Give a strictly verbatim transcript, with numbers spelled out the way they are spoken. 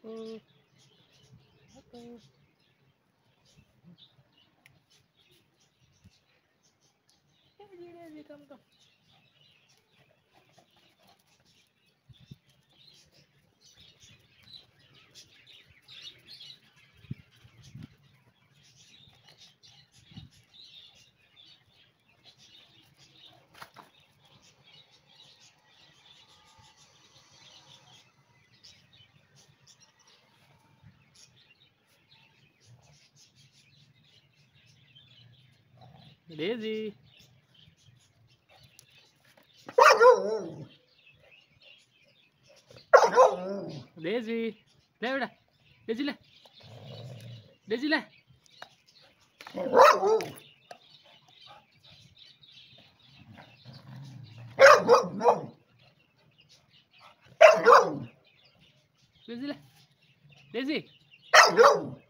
Oh, oh. Daisy, Daisy, come, come. Daisy. Daisy. ले बेटा Daisy ले Daisy ले Daisy ले Daisy